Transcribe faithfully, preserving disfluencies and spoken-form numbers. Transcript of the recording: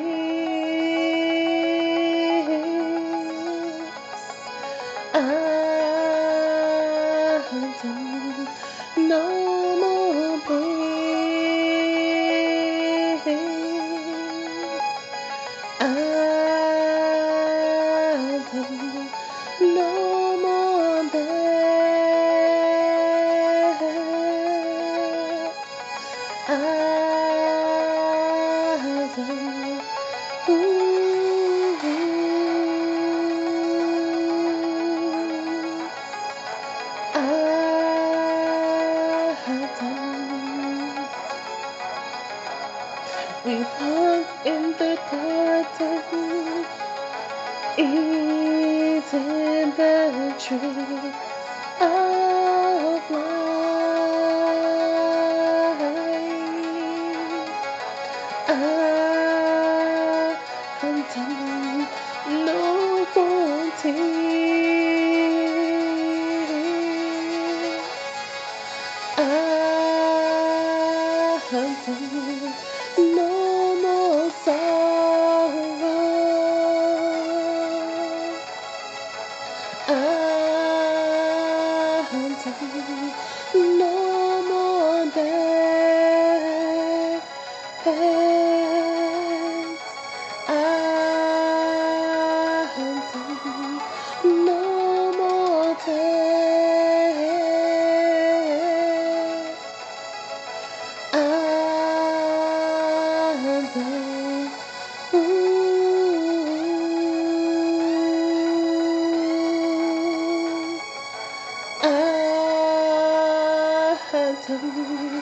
I don't no more pain. I don't no more death. I don't. Ooh, I don't. We walk in the garden, eating the tree of life. I am done, no more tears. I am done, no more sorrow. I am done, no more death. I am done, no more death. I am done. Ooh, I am done.